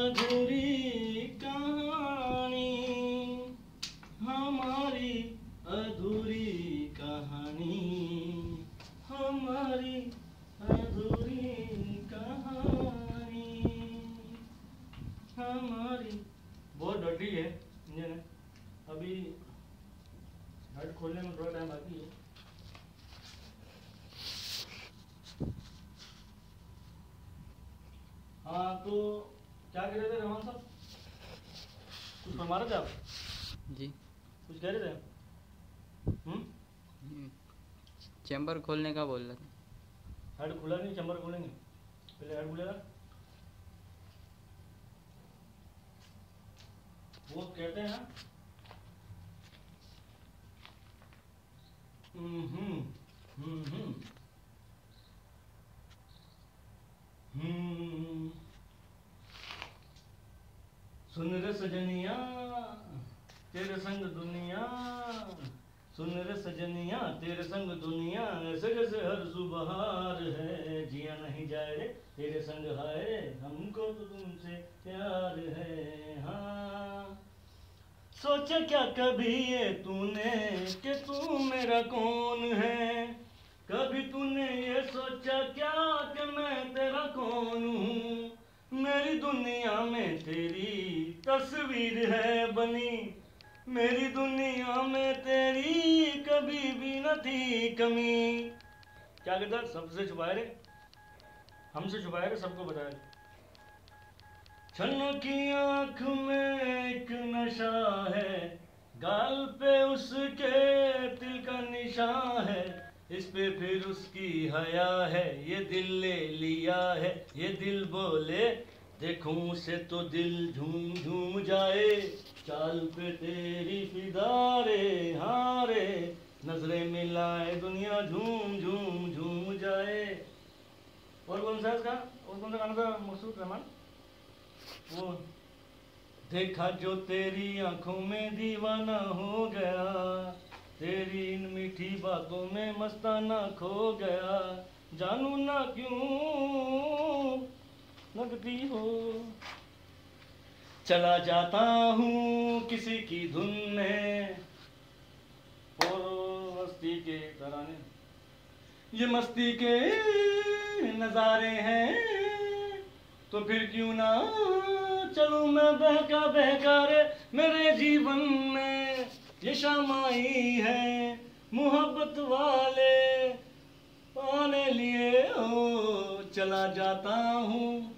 अधूरी कहानी, हमारी अधूरी कहानी, हमारी अधूरी कहानी, हमारी। बहुत डटी है इंजन है, अभी हेड खोलने में थोड़ा टाइम बाकी है। हाँ तो क्या कह रहे थे रहमान साहब, कुछ फरमा रहे थे आप जी? कुछ कह रहे थे? चैम्बर खोलने का बोल रहे थे। हेड खुला नहीं, चैम्बर खोलेंगे, पहले हेड खुलेगा। वो कहते हैं ना सुन रे सजनिया तेरे संग दुनिया, सुन रे सजनिया तेरे संग दुनिया, ऐसे जैसे हर सुबहार है, जिया नहीं जाए रे तेरे संग हाय, हमको तो तुमसे प्यार है। हाँ सोचा क्या कभी ये तूने कि तू मेरा कौन है, कभी तूने ये सोचा क्या कि मैं तेरा कौन हूँ, मेरी दुनिया में तेरी तस्वीर है बनी, मेरी दुनिया में तेरी कभी भी न थी कमी। क्या कहता, सबसे छुपाए रे, हमसे छुपाए रे, सबको बताए। छन्नों की आंख में एक नशा है, गाल पे उसके तिल का निशान है, इस पे फिर उसकी हया है, ये दिल ले लिया है, ये दिल बोले देखूं उसे तो दिल झूम झूम जाए, चाल पे तेरी फिदा रे, हाँ रे नजरें मिलाए दुनिया झूम झूम झूम जाए। और कौन सा इसका, और कौन सा गाना था मकसूद रहमान? वो देखा जो तेरी आंखों में दीवाना हो गया, तेरी इन मीठी बातों में मस्ताना खो गया, जानू ना क्यों लगती हो, चला जाता हूँ किसी की धुन में, और मस्ती के तराने, ये मस्ती के नजारे हैं, तो फिर क्यों ना चलूं मैं बहका बहका रे, मेरे जीवन में ये शाम आई है, मोहब्बत वाले पाने लिए ओ, चला जाता हूँ